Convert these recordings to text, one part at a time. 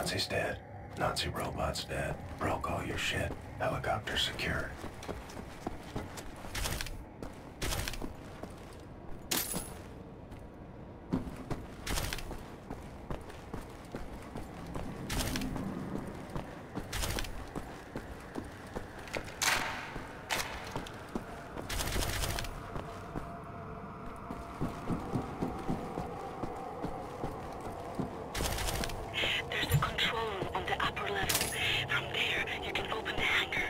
Nazi's dead. Nazi robot's dead. Broke all your shit. Helicopter secured. There's a control room on the upper level. From there, you can open the hangar.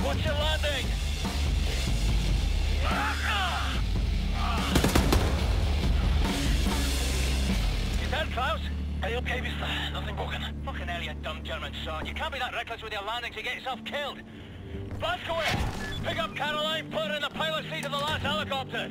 Watch your landing! You dead, Klaus? Are you okay, mister? Nothing broken. Fucking hell, you dumb German sod. You can't be that reckless with your landings, you get yourself killed. Blazkowicz! Pick up Caroline, put her in the pilot seat of the last helicopter!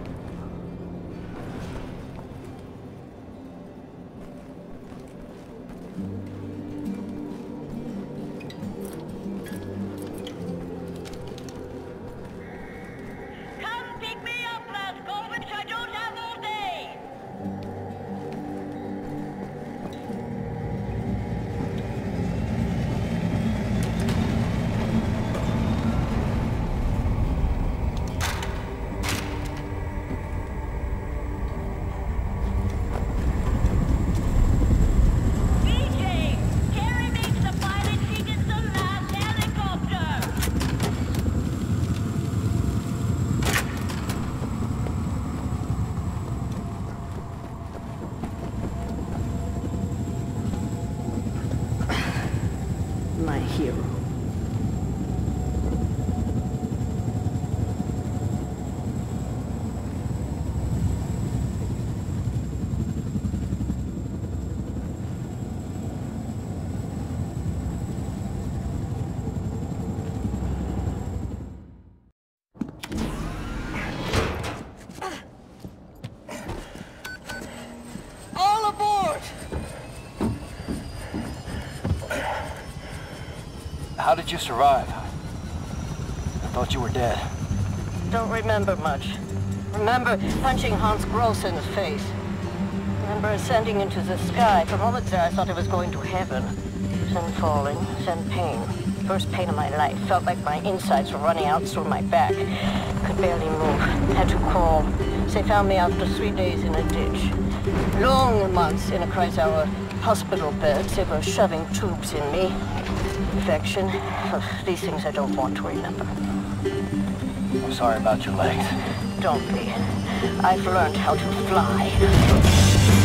Come pick me up, Blazkowicz. I don't have all day. BJ, carry me to the pilot seat in the last helicopter. My hero. All aboard! How did you survive? I thought you were dead. Don't remember much. Remember punching Hans Gross in the face. Remember ascending into the sky. For moments there I thought I was going to heaven. Then falling, then pain. First pain of my life. Felt like my insides were running out through my back. Could barely move. Had to crawl. They found me after 3 days in a ditch. Long months in a Kreisauer hospital bed. They were shoving tubes in me. Infection. These things I don't want to remember. I'm sorry about your legs. Don't be. I've learned how to fly.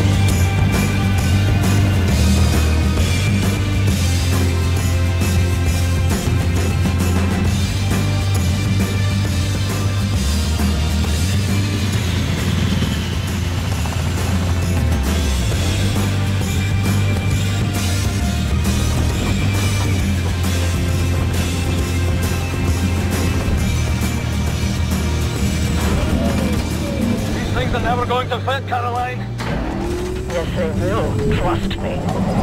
Things are never going to fit, Caroline. Yes, they will. Trust me.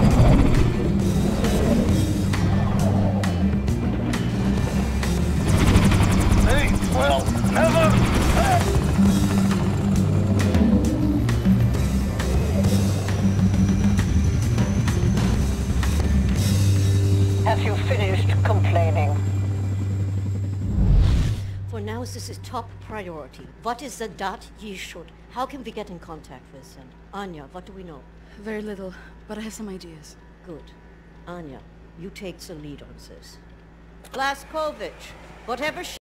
They will never fit! Have you finished complaining? For now, this is top priority. What is the dot ye should? How can we get in contact with them? Anya, what do we know? Very little, but I have some ideas. Good. Anya, you take the lead on this. Blazkowicz, whatever